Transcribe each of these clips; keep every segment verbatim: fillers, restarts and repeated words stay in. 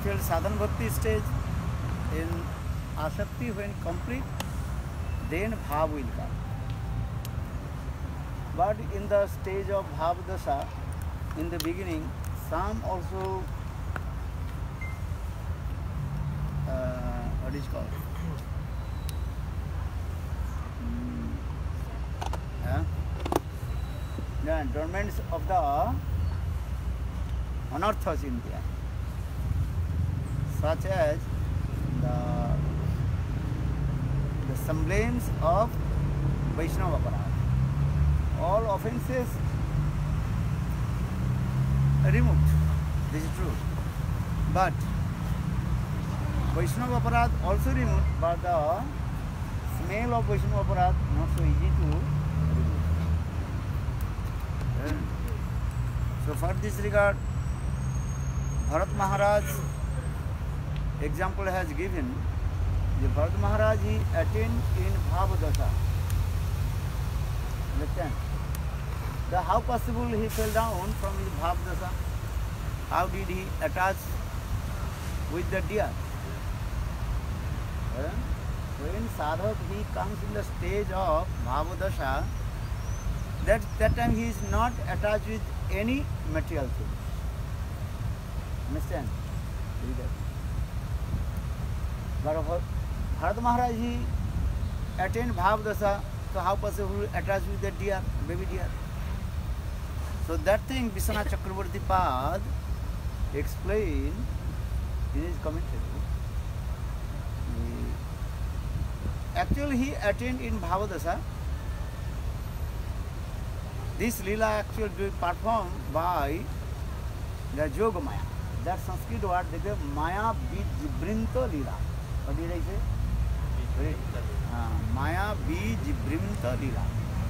until sadhana bhakti stage. In asakti, when complete, then bhav will come. But in the stage of bhav dasha, in the beginning, some also uh, what is called? Mm, yeah, the dormants of the anarthas in there, such as the the semblance of Vaishnava aparadha. All offences removed. This is true. But Vaishnava aparadha also removed, but the smell of Vaishnava aparadha not so easy to remove. And so for this regard, Bharat Maharaj example has given. The Bharat Maharaj he attained in Bhava Dasha. Understand? The how possible he fell down from his Bhava Dasha? How did he attach with the deer? Eh? When sadhak he comes in the stage of Bhava Dasha, that, that time he is not attached with any material thing. Understand? But Bharat Maharaj he attained Bhava Dasha, so how possible to attach with the deer, baby deer? So that thing Vishwanath Chakravarti Pad explained in his commentary. Actually he attained in Bhava Dasha. This Leela actually performed by the Yogamaya. That Sanskrit word, they say Maya Bijibrinta Leela. What did I say? Uh, Maya Bijibrinta Leela.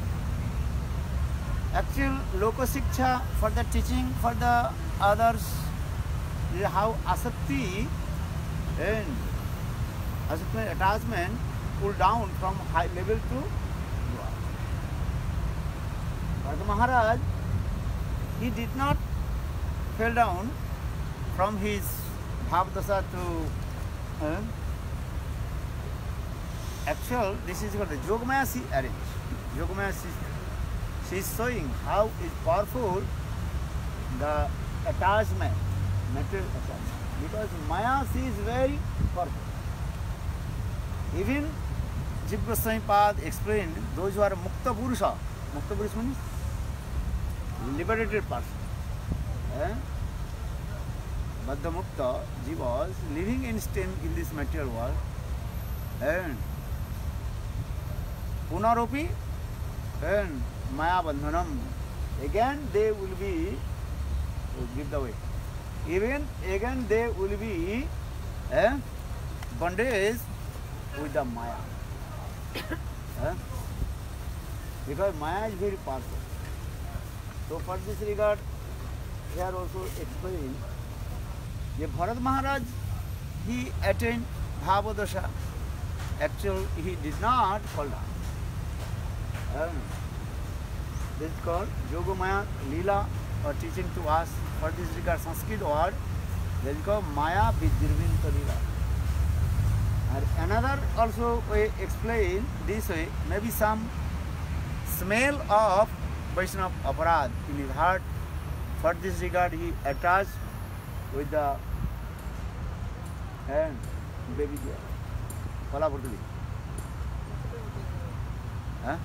Actual Loka Shiksha for the teaching for the others is how asakti and asakti attachment pull down from high level to lower. Bharat Maharaj, he did not fell down from his Bhava Dasha to uh, actual, this is called the Yogamaya she arranged. Yogamaya she, she is showing how is powerful the attachment, material attachment. Because Maya she is very powerful. Even Jiva Goswami Pad explained those who are Mukta Purusha. Mukta Purusha means liberated person. Eh? But the Mukta Jivas living in stem in this material world and Punaropi and Maya Bandhanam. Again they will be, oh, give the way. Even again they will be eh, bondage with the Maya. eh? Because Maya is very powerful. So for this regard, here also explained, that Bharat Maharaj, he attained Bhava Dasha. Actually, he did not fall down. Um, this is called Yogamaya Leela, or teaching to us for this regard Sanskrit word, that is called Maya Bijirvinta Leela. And another also way explain this way, maybe some smell of Vaishnava aparad in his heart. For this regard, he attached with the hand, baby deer. Fala Portuguese. Huh?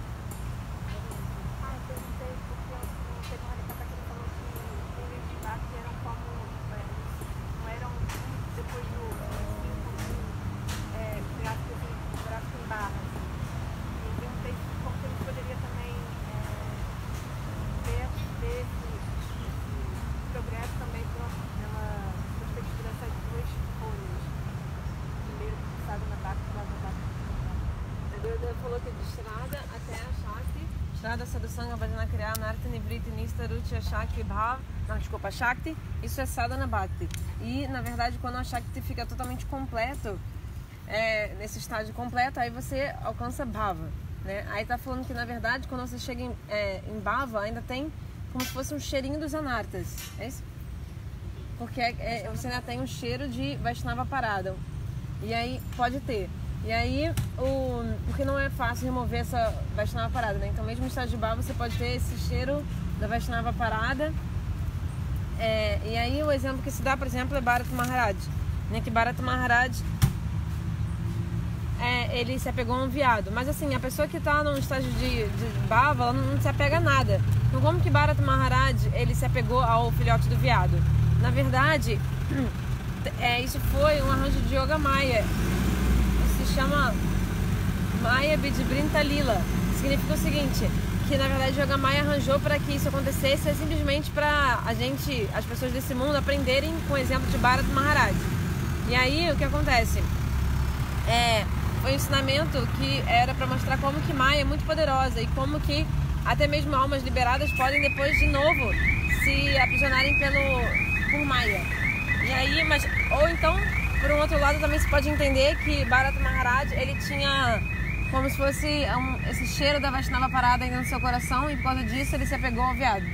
Sadhusanga Bhajana Kriya Narta Nivriti Nista Ruchya Shakti Bhav. Não, desculpa, Shakti, isso é Sadhana Bhakti. E, na verdade, quando a Shakti fica totalmente completo, é, nesse estágio completo, aí você alcança Bhava. Né? Aí tá falando que, na verdade, quando você chega em, é, em Bhava, ainda tem como se fosse um cheirinho dos anartas. É isso? porque é, é, você ainda tem um cheiro de Vaishnava parada. E aí, pode ter. E aí, o, porque não é fácil remover essa Vaishnava parada, né? Então, mesmo no estado de bhava, você pode ter esse cheiro da Vaishnava parada. É, e aí, o exemplo que se dá, por exemplo, é Bharata Maharaj. Né? Que Bharata Maharaj, é, ele se apegou a um veado. Mas, assim, a pessoa que está num estágio de, de bhava, ela não, não se apega a nada. Então, como que Bharata Maharaj, ele se apegou ao filhote do veado? Na verdade, é, isso foi um arranjo de Yoga Maya. Se chama Maya Bidbrinta Lila. Significa o seguinte, que na verdade Yoga Maya arranjou para que isso acontecesse é simplesmente para a gente, as pessoas desse mundo, aprenderem com o exemplo de Bharata Maharaj. E aí o que acontece? É, foi um ensinamento que era para mostrar como que Maya é muito poderosa e como que até mesmo almas liberadas podem depois de novo se aprisionarem pelo, por Maya. E aí, mas, ou então, por um outro lado, também se pode entender que Bharata Maharaj, ele tinha como se fosse um, esse cheiro da Vaishnava parada ainda no seu coração e por causa disso ele se apegou ao veado.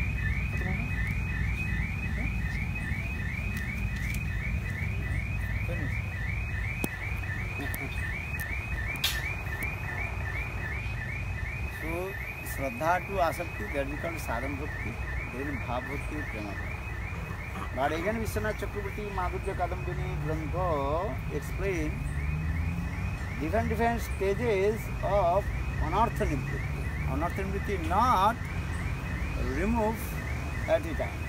So, Shraddha to Asakti, that is called Sadhana Bhakti, then Bhav Bhakti, Prema Bhakti. But again, Vishwanath Chakravarti Madhurya Kadambini Grantha explain different different stages of Anartha Nivritti. Anartha Nivritti not remove at a time.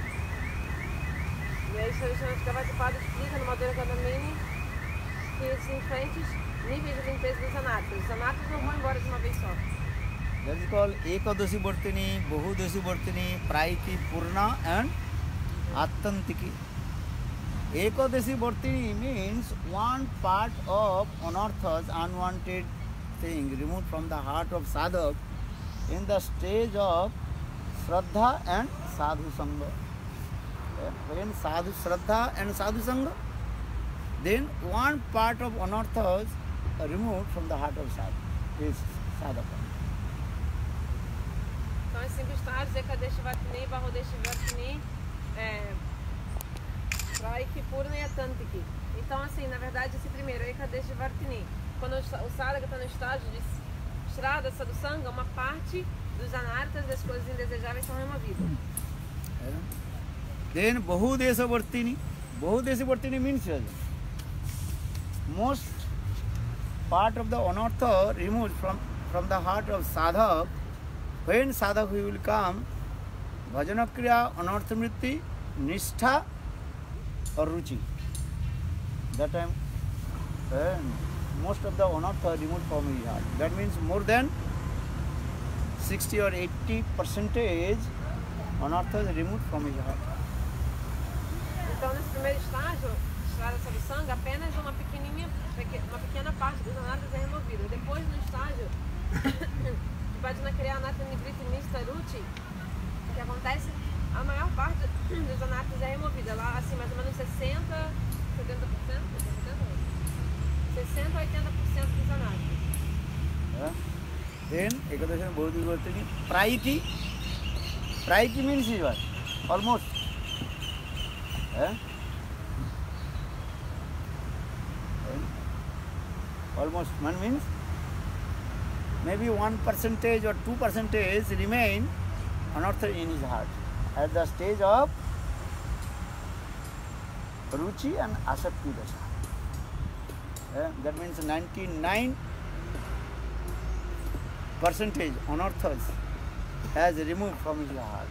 E aí, Vishwanath Chakravarti explica no Madhurya Kadambini que existem diferentes níveis de limpeza dos anatas. Os anatas não vão embora de uma vez só. That is called Ekadashi Vartini, Bahudashi Vartini, Praiti, Purna and Attantiki. Ekadashi Vartini means one part of anarthas, unwanted thing, removed from the heart of sadhak in the stage of Shraddha and Sadhu Sangha. When Sadhu Shraddha and Sadhu Sangha, then one part of anarthas are removed from the heart of sadhu, is sadhaka. Então, esses cinco estágios, Ekadashi Vartini, Bahudashi Vartini, é, Praiki, Purna e Attantiki. Então, assim, na verdade, esse primeiro, Ekadashi Vartini, quando o sadhaka está no estágio de Shraddha, Sadhusanga, uma parte dos anartas, das coisas indesejáveis, são removidas. Then Bahudesha Vartini. Bahudesha Vartini means most part of the anartha removed from, from the heart of sadhak. When sadhak he will come, bhajana kriya, anartha mritti, nishtha or ruchi. That time, when most of the anartha removed from his heart. That means more than sixty or eighty percentage anartha is removed from his heart. Então, nesse primeiro estágio, Shraddha Sadhusanga, apenas uma pequenininha, uma pequena parte dos anartas é removida. Depois, no estágio de Bhajana Kriya Anartha Nivritti Nishta Ruchi, o que acontece, a maior parte dos anartas é removida. Lá, assim, mais ou menos sessenta, setenta por cento, sessenta a oitenta por cento dos anartas. Yeah. Then, Ekadashi Bahudesha Vartini, Praiti. Praiti means what? Almost. Eh? Almost one means maybe one percentage or two percentage remain anartha in his heart at the stage of ruchi and asakti dasha. Eh? That means ninety-nine percentage anarthas has removed from his heart.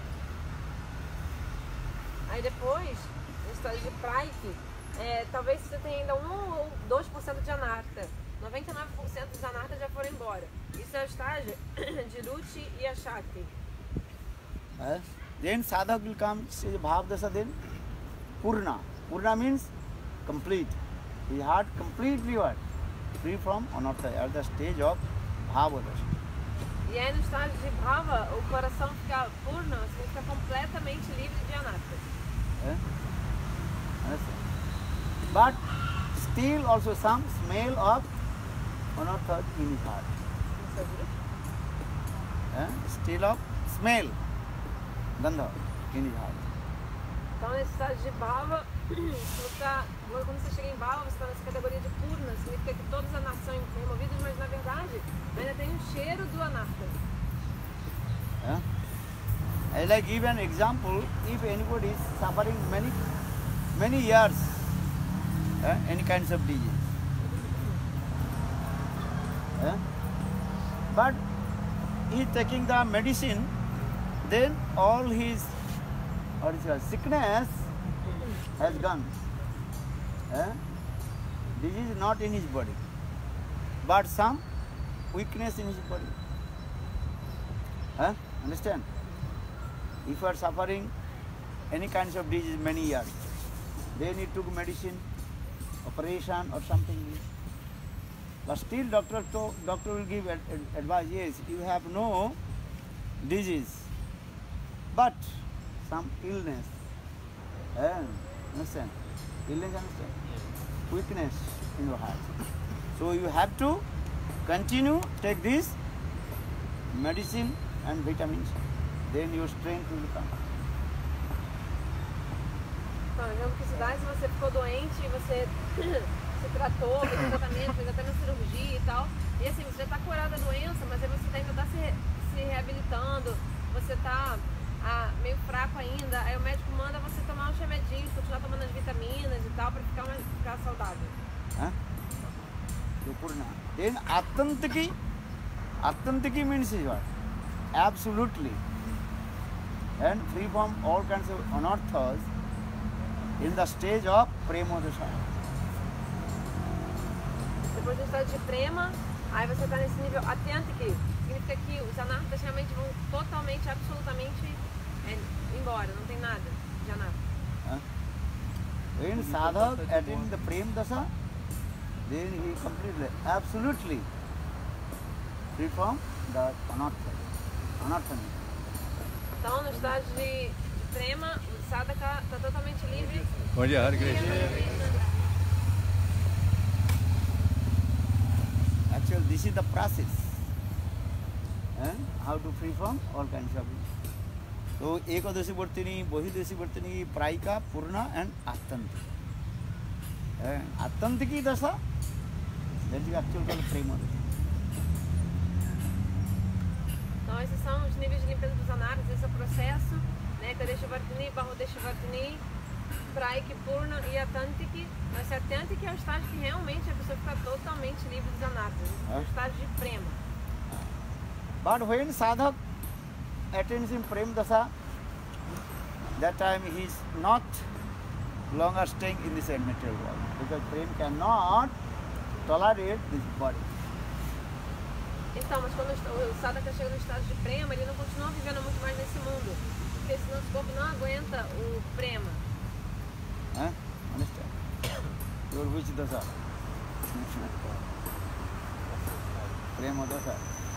Aí depois, no estágio de Praiki, é, talvez você tenha ainda um ou dois por cento de anarta. noventa e nove por cento dos anartas já foram embora. Isso é o estágio de Ruchi e Ashakti. Yes. Then sadhak will come, say bhav dasa, then purna. Purna means complete. His heart completely what? Free from anartha at the stage of bhava dasa. E aí no estágio de Bhava, o coração fica purna, você fica completamente livre de anartas. Eh? Yes. But still also some smell of anartha in his heart. Eh? Still of smell, gandha in his heart. Então nesse estado de bhava, você tá, quando você chega em bhava, você está nessa categoria de purna, significa que todos os anartas são removidos, mas na verdade ainda tem um cheiro do anarta. Huh? As I give an example, if anybody is suffering many, many years, uh, any kinds of disease, uh, but he is taking the medicine, then all his what is called, sickness has gone. Uh, disease is not in his body, but some weakness in his body. Huh? Understand? If you are suffering any kinds of disease many years, then you took medicine, operation or something. But still doctor, to, doctor will give ad, ad, advice, yes, you have no disease, but some illness. Eh? Understand? Illness, understand? Weakness in your heart. So you have to continue, take this medicine and vitamins, then your strength will come. Então, exemplo que se dá, se você ficou doente e você se tratou, fez tratamento, fez até uma cirurgia e tal, e assim, você já está curado da doença, mas aí você ainda está se, se reabilitando, você está ah, meio fraco ainda, aí o médico manda você tomar uns remedinhos, continuar tomando as vitaminas e tal, para ficar, mais, ficar saudável. Huh? Then Attantiki, Attantiki means what? Absolutely. And free from all kinds of anarthas in the stage of Premodasha. Depois do estado de prema, aí você está nesse nível Attantiki, significa que os anartas realmente vão totalmente, absolutamente é, embora, não tem nada de anarta. Huh? When sadhak attains the Prem Dasa, then he completely, absolutely free from the anartha. anartha. Então, no estágio de, de prema, o sadhaka está totalmente livre. Bom dia, Hare Krishna. Actually, this is the process. Eh? How to free from all kinds of. So, Ekadashi Vartini, Bohidashi Vartini, Praika, Purna and Attanti. Eh? Attantiki Dasa, that is actually called Prema. Então, esses são os níveis de limpeza dos anartas, esse é o processo, né? Kadeshavartini, Bahudeshavartini, Praika, Purna e Attantiki. Mas esse Attantiki é o estágio que realmente a pessoa fica totalmente livre dos anartas. É o estágio de prema. But when sadhak attains in Prem Dasa, that time he is not longer staying in this material world, because Prem cannot tolerate this body. Então, mas quando o sadhaka chega no estágio de prema, ele não continua vivendo muito mais nesse mundo, porque senão o corpo não aguenta o prema. Huh? Understand? Your which dasa? Prema dasa.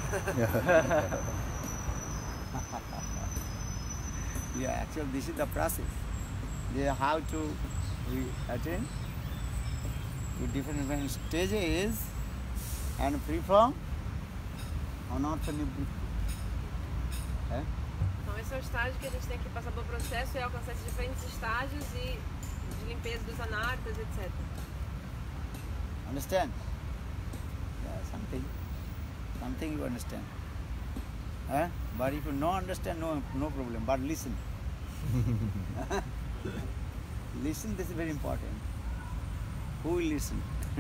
Yeah, actually this is the process. They have to we attain to different different stages and free from anartha nibbuti. Eh? Então esse é o estágio que a gente tem que passar pelo processo e alcançar esses diferentes estágios e de limpeza dos anartas, etcétera. Understand? Yeah, something, something you understand. Eh? But if you no understand, no, no problem. But listen. Listen, this is very important. Who will listen?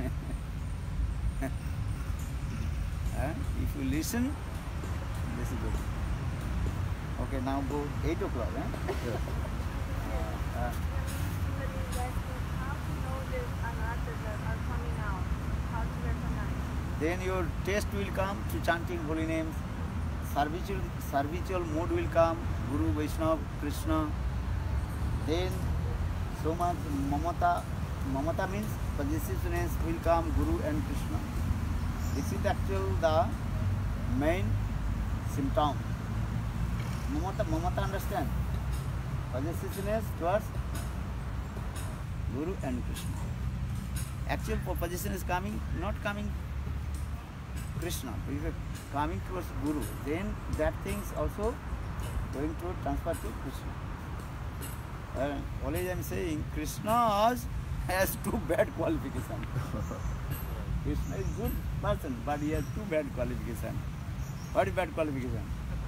Eh? If you listen, this is good. Okay, now go eight o'clock. Eh? Yeah. Uh, uh, How to know the anarthas that are coming out? How to recognize? then your taste will come to chanting holy names. Servitual, servitual mood will come, Guru, Vaishnava, Krishna. Then so much mamata, mamata means possessiveness will come, Guru and Krishna. This is actually the main symptom. Mamata, mamata understand? Possessiveness towards Guru and Krishna. Actual possession is coming, not coming Krishna, if it coming towards Guru, then that thing is also going to transfer to Krishna. Uh, always I am saying Krishna has two bad qualifications. Krishna is good person, but he has two bad qualifications. What is bad qualification?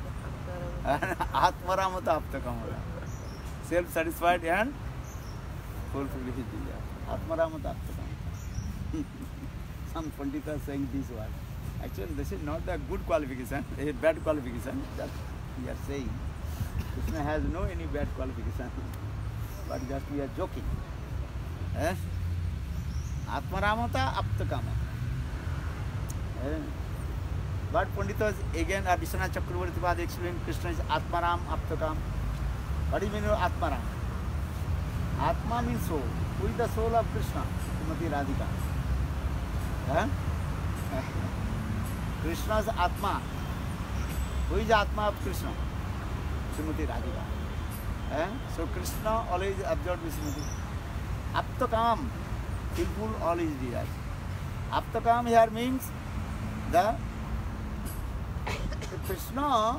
Atmaramata aptakamata. Self-satisfied and fulfilled his desire. Atmaramata aptakamata. Some Pandita saying this word. Actually, this is not the good qualification, a bad qualification that we are saying. Krishna has no any bad qualification, but just we are joking. Eh? Atmaramata aptakamata. Eh? But Panditas again, uh, Vishwanath Chakravarti Pad explained Krishna is Atmaram Aptakam. What do you mean Atmaram? Atma means soul. Who is the soul of Krishna? Srimati Radhika. Huh? Krishna is Atma. Who is Atma of Krishna? Srimati Radhika. Huh? So Krishna always absorbed with Srimati. Aptakam, fulfill all his desires. Aptakam here means the Krishna,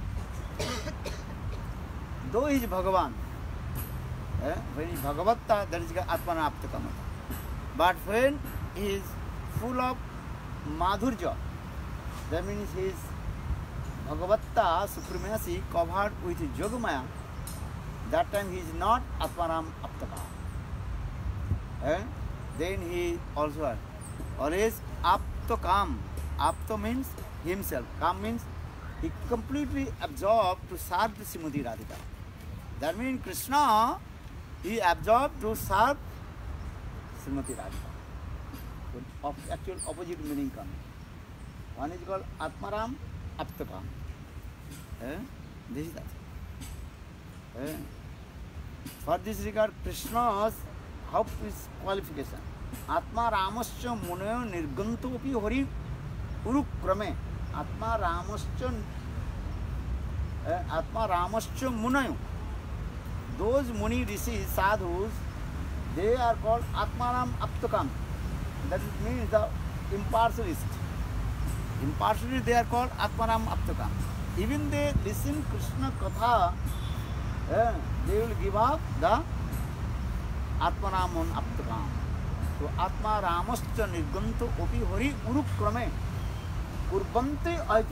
though he is Bhagavan, eh, when he is Bhagavatta, that is Atmana Aptakamata. But when he is full of Madhurja, that means he is Bhagavatta, supremacy covered with Yogamaya, that time he is not Atmanam Aptaka. Eh? Then he also always Aptakam. Apta means himself. Kam means he completely absorbed to serve the Srimati Radhika. That means Krishna, he absorbed to serve Srimati Radhika. So, actual opposite meaning comes. One is called Atmaram, Aptakam. Eh? This is that. Eh? For this regard, Krishna's how is qualification? Atma Ramascha Munayo Nirganto Pi Hari Urukrame. Atma Ramascha eh, Atma Ramascha Munayo. Those Muni rishis, sadhus, they are called Atmaram Aptakam. That means the impartialist. Impartially they are called Atmaram Aptakam. Even they listen Krishna Katha, eh, they will give up the Atmanamun Aptakam. So Atma Ramascha Nirganto Opi Hari Urukrame Kurbante Ajit.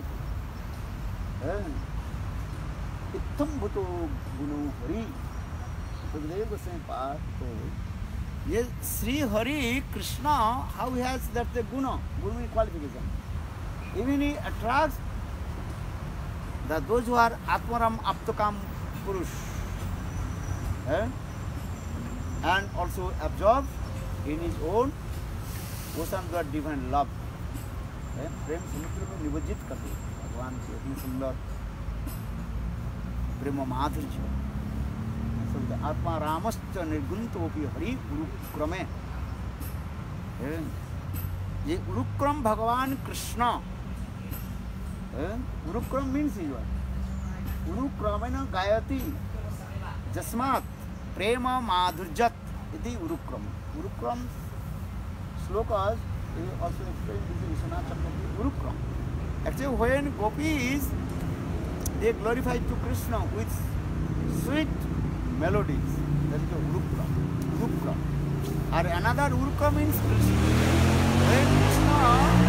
Ittam Bhuto Gunu Hari. So they have the same part. Yes, Sri Hari Krishna, how he has that the guna, guna is qualification. Even he attracts the those who are Atmaram Aptakam Purush. Eh? And also absorbs in his own ocean of divine love. प्रेम समुद्र में निमज्जित कर दे भगवान के इतने सुंदर प्रेम माधुर्य आत्मा रामश्च निर्गुणतोपि हरि उरुक्रमे. ये उरुक्रम भगवान कृष्ण. उरुक्रम मीन्स उरुक्रमेण गायति जस्मात् प्रेम माधुर्यत इति Urukram. Urukram श्लोkas also explained this in Vishwanath Chakravarti Urukram. Actually, when gopis they glorify to Krishna with sweet melodies, that is the Urukram. Urukram. Or another Urukram means Krishna. When Krishna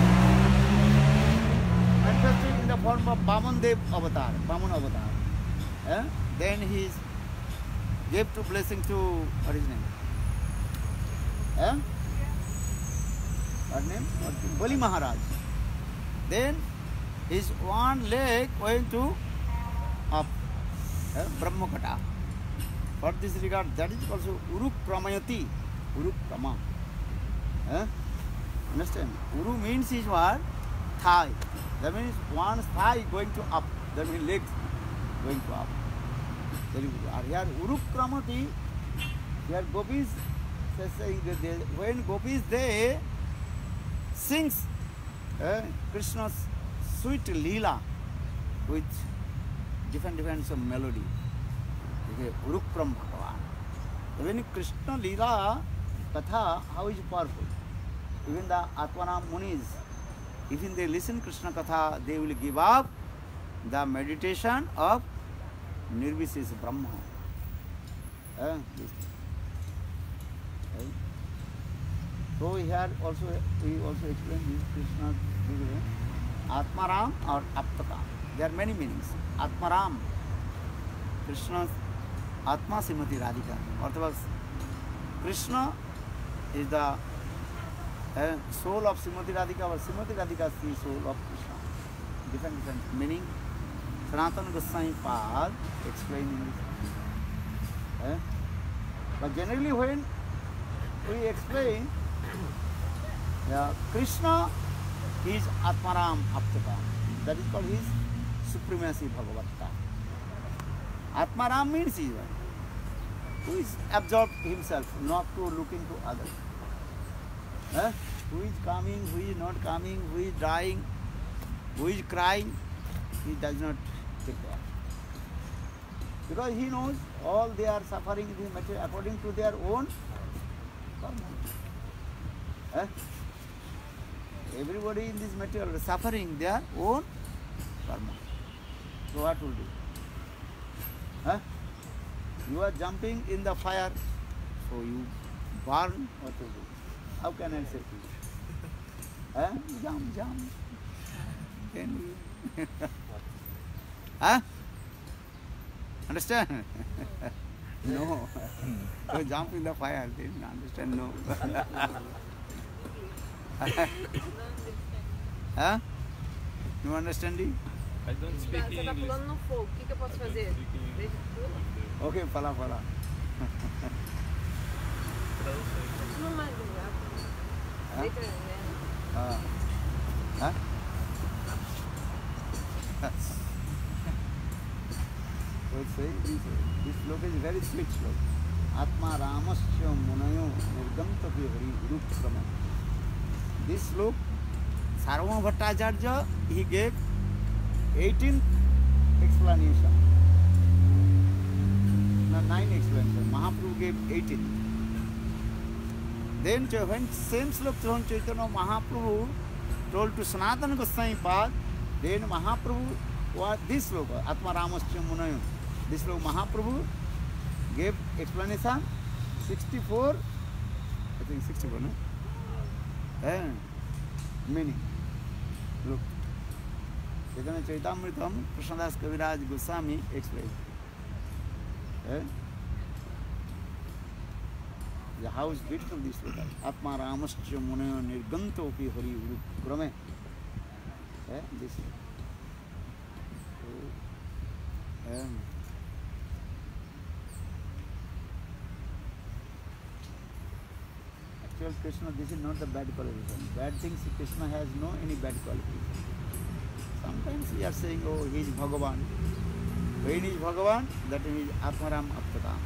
manifested in the form of Vamandev avatar, Vaman avatar, eh? then he gave to blessing to what is his name? Eh? What name? Bali Maharaj. Then his one leg went to up, eh, Brahmakata. For this regard, that is also Urukramayati. Urukrama. Eh? Understand? Uru means is what? Thigh. That means one thigh going to up. That means legs going to up. That is, here Urukramati, here gopis, saying that they, when gopis they sings uh, Krishna's sweet leela with different different of melody. Urukram Bhagavan. When Krishna leela katha, how is powerful? Even the Atmanam Munis, even they listen Krishna katha, they will give up the meditation of Nirvises Brahma. Uh, this. Uh, so here also we also explain this Krishna Atmaram or Aptakam. There are many meanings. Atmaram, Krishna's Atma Srimati Radhika. Orthodox Krishna is the uh, soul of Srimati Radhika, or Srimati Radhika is the soul of Krishna. Different different meaning. Sanatana Goswami Pad explaining this. Uh, but generally when we explain uh, Krishna is Atmaram Aptakam. That is called his supremacy Bhagavata. Atmaram means he who is absorbed himself, not to look into others. Eh? Who is coming, who is not coming, who is dying, who is crying, he does not take care. Because he knows all they are suffering in material according to their own karma. Eh? Everybody in this material is suffering their own karma. So what will do? Huh? You are jumping in the fire, so you burn. What to do? How can I say to you? Huh? Jump, jump. Then you huh? Understand? No. So jump in the fire. Then understand? No. Huh? You understanding? I don't speak Você tá English. pulando no fogo, o que, que eu posso fazer? Deixa pula. Okay, fala, fala. Não mais ligar. Huh? Deixa eu ver. Uh, huh? So it's saying this, this sloka is very sweet sloka. Atma Ramasya Munayo Nirgamta Hari Rup Krama. This sloka, Sarvabhauma Bhattacharya, he gave eighteenth explanation. No, nine explanation. Mahaprabhu gave eighteen. Then when same sloka when Chaitanya Mahaprabhu told to Sanatana Goswami Pad, then Mahaprabhu was this sloka, Atma Ramasya Munayo. This sloka Mahaprabhu gave explanation sixty-four, I think sixty-four, no? Eh, meaning. Look. Chaitanya Chaitamritam, Krishnadas Kaviraj Goswami explained. Eh? How is beautiful this sloka. Atma Ramasya Munayo Nirganto Pi Hari Uru Krame. Eh? This. So, um, actual Krishna, this is not the bad qualification. Bad things, Krishna has no any bad qualification. Sometimes we are saying, oh, he is Bhagavan. When he is Bhagavan, that is Atmaram Aptakam.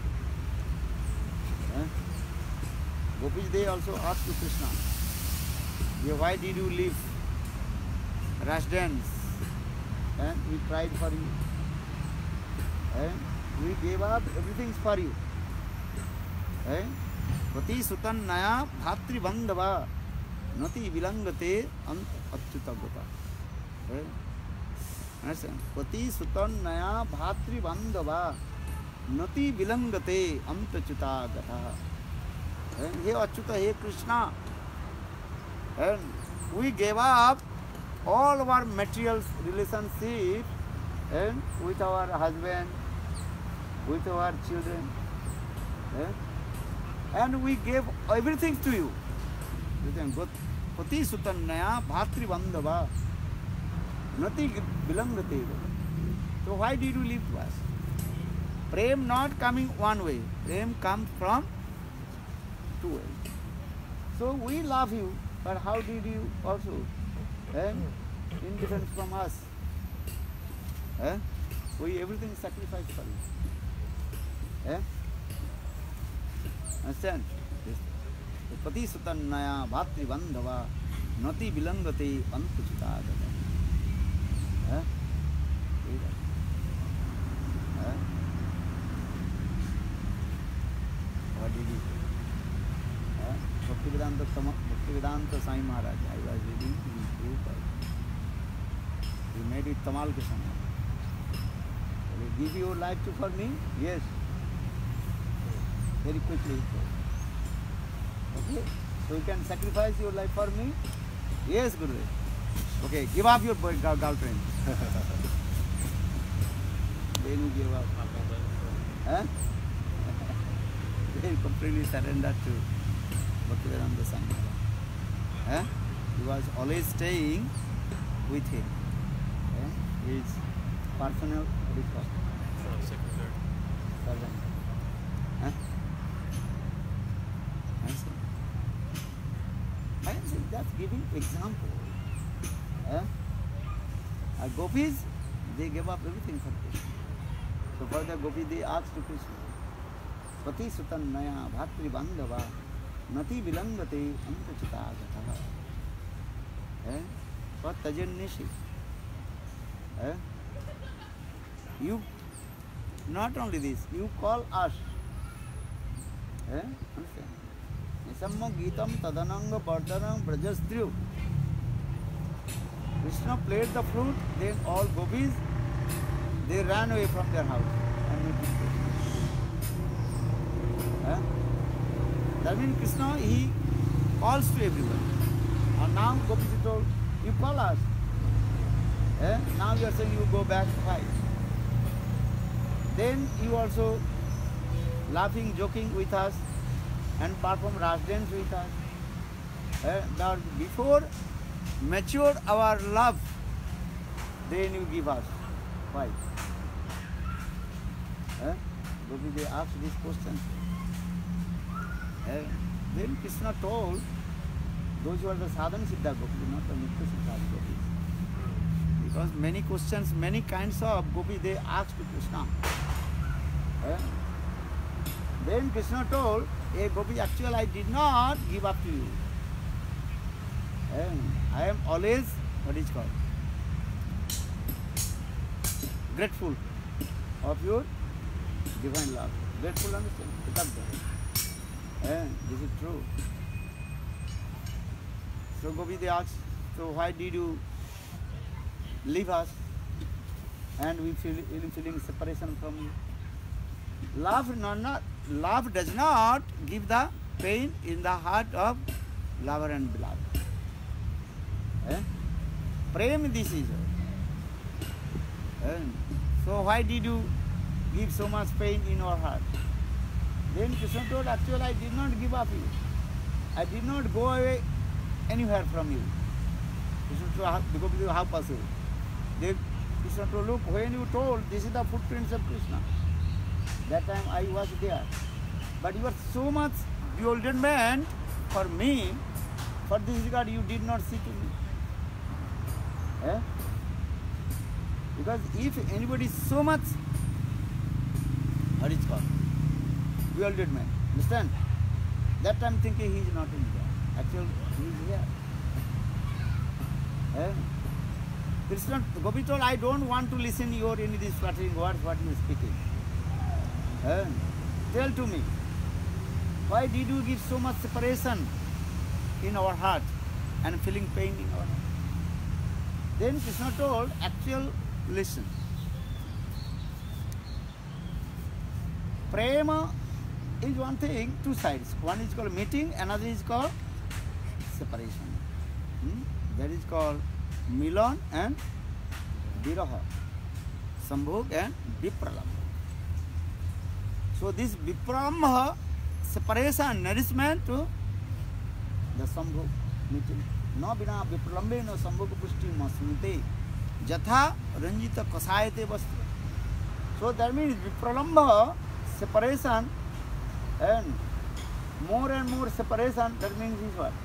Eh? Gopish, they also asked to Krishna, why did you leave Rash dance? Eh? We tried for you. Eh? We gave up everything for you. Eh? Pati sutan naya bhatri bandhava nati vilangate ant achyutagata. Understand? Pati sutan naya bhatri bandhava nati vilangate ant achyutagata. Hey Achyuta, hey Krishna. And we gave up all our material relationship and with our husband, with our children. Eh? And we gave everything to you. Pati sutannaya bhatri bandhava nati vilangate. So why did you leave to us? Prem not coming one way. Prem comes from two ways. So we love you, but how did you also eh, indifferent from us? Eh? We everything sacrificed for you. Eh? Understand? Pati sutannaya bhatri bandhava nati vilangate antuchitagata. Eh? Eh? What did he say? Eh? Bhaktivedanta Bhaktivedanta Sai Maharaj, I was reading his book. He made it Tamal Krishna. Will you give your life to for me? Yes. Very quickly he told. Okay? So you can sacrifice your life for me? Yes, Gurudev. Okay, give up your boy, girl- girlfriend. Then you give up. Huh? Then completely surrendered to Bhaktivedanta Swami. Huh? He was always staying with him. Huh? His personal what is called? Secretary. Servant. Huh? I see. I am saying that's giving example. Huh? Our gopis, they gave up everything for Krishna. So for the gopi, they asked to Krishna, Pati sutan naya bhatri bandhava nati vilangate antachita gataha. Eh? For tajan nishi. Eh? You, not only this, you call us. Eh? Understand? Nisammo Gitam Tadananga Bardanam Brajastriyu. Krishna played the flute, then all gopis, they ran away from their house and went to Krishna. Eh? That means Krishna, he calls to everyone. And now gopis are told, you call us. Eh? Now you are saying you go back to fight. Then you also laughing, joking with us and perform ras dance with us. Eh? Now before mature our love, then you give us. Why? Eh? Gopi, they asked this question. Eh? Then Krishna told, those who are the sadhana siddha gopis, not the mukta siddha gopis. Because many questions, many kinds of gopi, they asked to Krishna. Eh? Then Krishna told, hey gopi, actually I did not give up to you. Eh? I am always, what is called? Grateful of your divine love. Grateful, understand? Eh? This is true. So Gopi, they asked, so why did you leave us and we feel feeling separation from you? Love, not, not, love does not give the pain in the heart of lover and beloved. Eh? Prem, this is. Eh? So why did you give so much pain in our heart? Then Krishna told, actually I did not give up you. I did not go away anywhere from you. Krishna told, how, how possible? Then Krishna told, look, when you told this is the footprints of Krishna, that time I was there. But you are so much bewilderment for me, for this regard you did not see to me. Eh? Because if anybody is so much, what is called? Bewildered man. Understand? That time thinking he is not in there. Actually, he is here. Eh? Krishna, Gopi told, I don't want to listen your any of these flattering words, what you are speaking. Eh? Tell to me, why did you give so much separation in our heart and feeling pain in our heart? Then Krishna told, actual, listen. Prema is one thing, two sides. One is called meeting, another is called separation. Hmm? That is called Milan and Viraha, Sambhog and Vipralambha. So this Vipralambha, separation, nourishment to the Sambhog meeting. No bina Vipralambe no Sambhog pushti masmite jatha ranjita kasayate vastu. So that means Vipralambha, separation, and more and more separation, that means is what?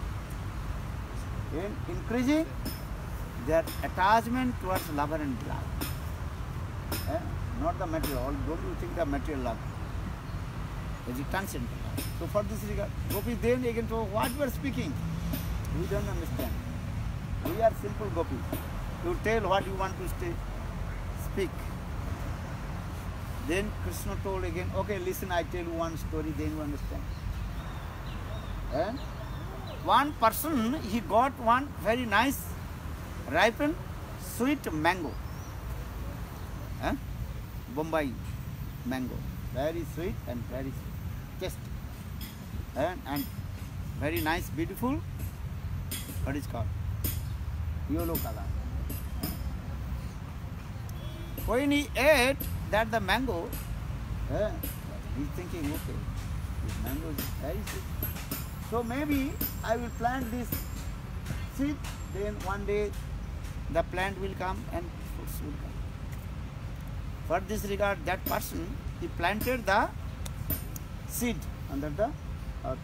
In increasing their attachment towards lover and beloved. Eh? Not the material. Don't you think the material love? It is transcendental love. So for this regard, Gopi then again told, what we are speaking? We don't understand. We are simple gopis. You tell what you want to stay, speak. Then Krishna told again, okay, listen, I tell you one story, then you understand. Eh? One person, he got one very nice, ripened, sweet mango. Eh? Bombay mango. Very sweet and very sweet. taste. And, and very nice, beautiful. What is called? Yellow color. When he ate that the mango, eh, he's thinking, okay, this mango is very sweet. So maybe I will plant this seed, then one day the plant will come and fruits will come. For this regard, that person, he planted the seed under the earth.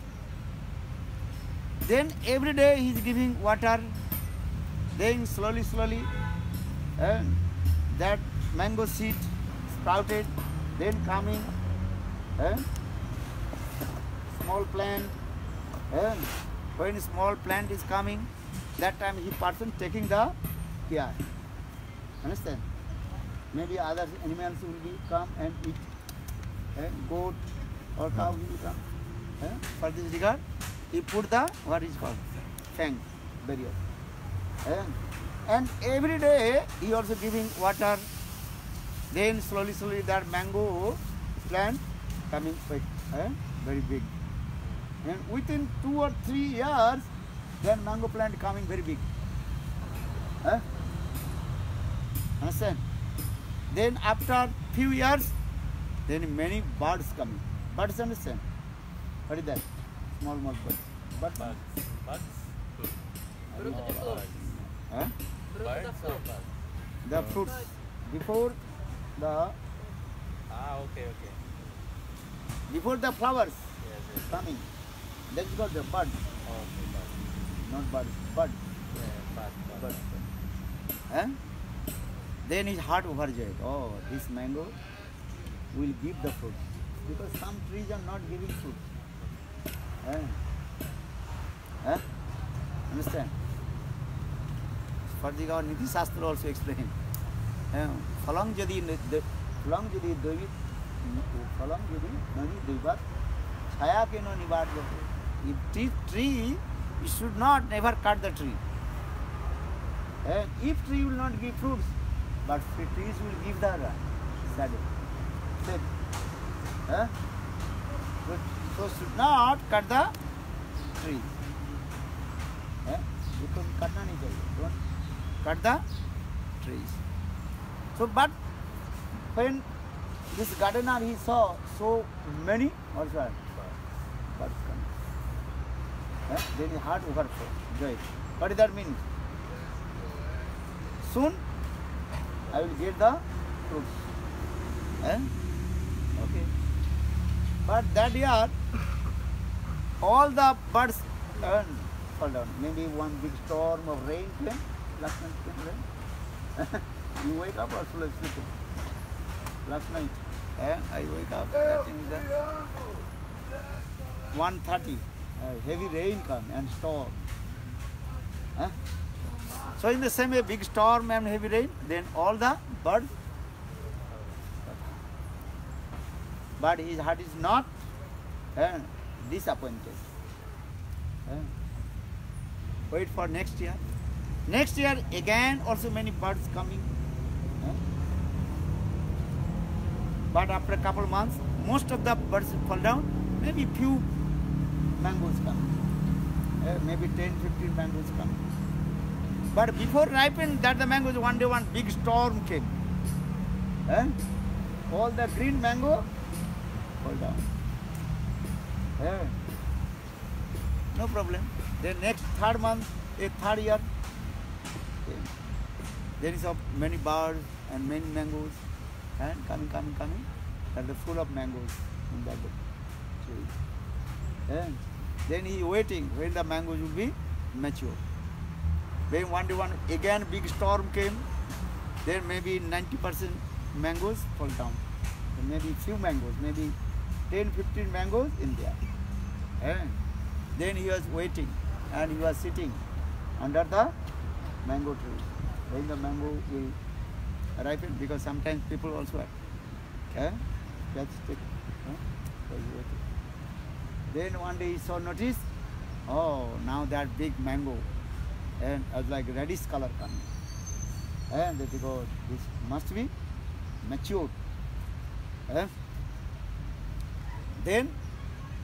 Then every day he is giving water, then slowly, slowly, and that mango seed sprouted, then coming, eh? Small plant, eh? When small plant is coming, that time he person taking the care. Understand? Maybe other animals will be come and eat, eh? Goat or cow will come. Eh? For this regard, he put the what is called fang barrier. Eh? And every day he also giving water. Then slowly, slowly that mango plant coming quite eh, very big. And within two or three years, then mango plant coming very big. Eh? Understand? Then after few years, then many birds coming. Birds understand? What is that? Small, small birds. But Bugs. Bugs? Fruit. Fruto de flor. eh? Fruto da Birds or flor. bugs? The fruits before the Ah, okay, okay. before the flowers Yes, yes. coming. That's got the bud, Okay, bugs. not bud, bud. Yeah, bud, bud. Bud. Eh? Then his heart overjoyed. Oh, this mango will give the fruit. Because some trees are not giving fruit. Eh? Eh? Understand? Further, our Niti Shastra also explained. Eh? Phalang jadi phalang jadi devi phalang jadi nani devat chaya ke no nivad. If tree, tree, you should not never cut the tree. Eh? If tree will not give fruits, but trees will give the shadow. Same. Eh? So, so should not cut the tree. Eh? Because katna nahi chahiye. Don't cut the trees. So, but when this gardener he saw so many also birds coming. Eh? Then his heart overjoyed. What does that mean? Soon I will get the fruits. Eh? Okay. But that year, all the birds uh, fall down. Maybe one big storm of rain came. Last night came rain. You wake up or still sleeping? Last night, eh? I wake up. I think that one thirty. Uh, heavy rain come and storm. Eh? So in the same way, big storm and heavy rain, then all the birds. But his heart is not eh, disappointed. Eh? Wait for next year. Next year again also many birds coming. Eh? But after a couple of months, most of the birds fall down. Maybe few mangoes come. Eh? Maybe ten, fifteen mangoes come. But before ripen, that the mangoes, one day one big storm came. Eh? All the green mango fall down. Eh? No problem. Then next third month, a third year, okay. There is of many birds and many mangoes, and coming, coming, coming, and the full of mangoes in that tree. And then he waiting when the mangoes will be mature. Then one day one again big storm came. Then maybe ninety percent mangoes fall down. And maybe few mangoes, maybe ten, fifteen mangoes in there. And then he was waiting and he was sitting under the mango tree. When the mango will ripen, because sometimes people also eh, catch stick. Eh? So he waited. Then one day he saw notice, oh, now that big mango and as like reddish color coming. And they go, this must be matured. Eh? Then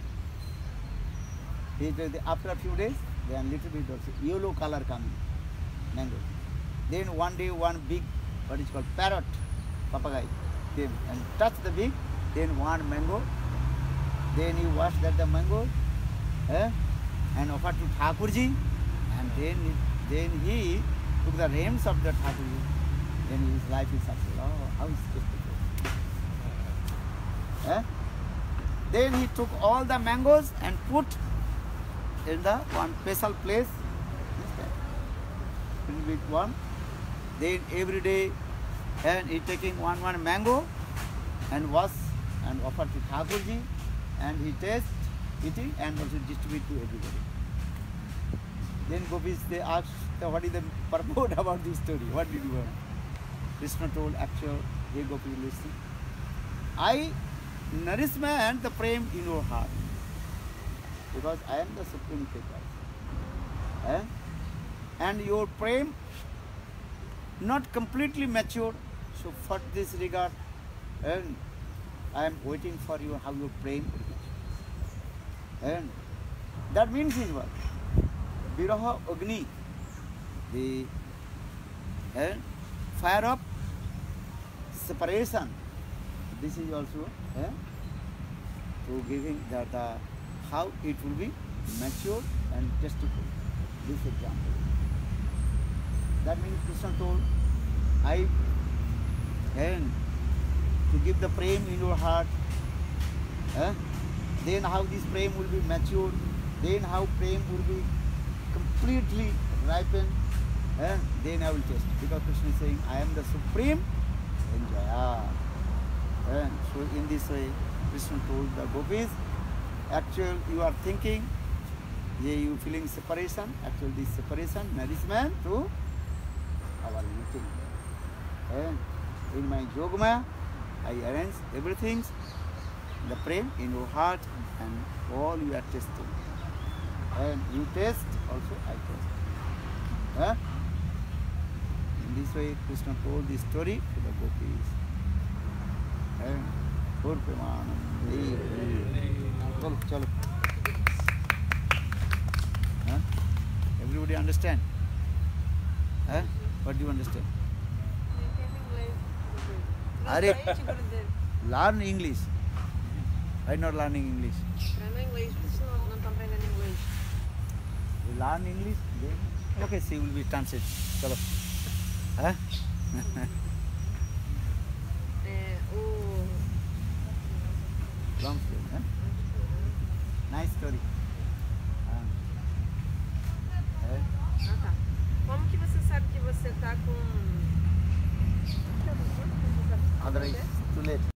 He took the, after a few days, then little bit of yellow color coming, mango. Then one day one big, what is called parrot, papagayi, came and touched the beak. Then one mango. Then he washed that the mango, eh, and offered to Thakurji, and then then he took the reins of the Thakurji. Then his life is successful. Oh, how is it? Eh? Then he took all the mangoes and put in the one special place, little bit one. Then every day, and he taking one one mango and wash and offer to Thakurji, and he taste eating and also distribute to everybody. Then gopis they asked, what is the purport about this story? What did you want? Krishna told, actual, hey gopi, listen. I nourish man the prem in your heart, because I am the supreme Ketra. Eh? And your prem not completely matured, so for this regard, and I am waiting for you how your prem will be. And that means is what? Viraha Agni, the eh, fire of separation. This is also eh, to giving that uh, how it will be mature and tasteful. This example. That means Krishna told, I and to give the prem in your heart. Eh, then how this prem will be matured. Then how prem will be completely ripened. Eh, then I will taste. Because Krishna is saying, I am the supreme enjoyer. And so in this way, Krishna told the gopis, actually you are thinking, yeah, you feeling separation, actually this separation, nourishment to our eating. And in my Yogmaya, I arrange everything, the prem in your heart and all you are tasting. And you taste, also I taste. Huh? In this way, Krishna told this story to the gopis. And Pur Premanam. Chalo, chalo. Huh? Everybody understand? Huh? What do you understand? Are learn English. I'm not learning English. Aprenda inglês, por isso não, não estão aprendendo inglês. You learn English? Then, okay, she will be translated. Chalo. Huh? É, o... Long story, huh? Nice story. Ah. Eh? Ah, tá. Como que você sabe que você tá com... Otherwise, too late.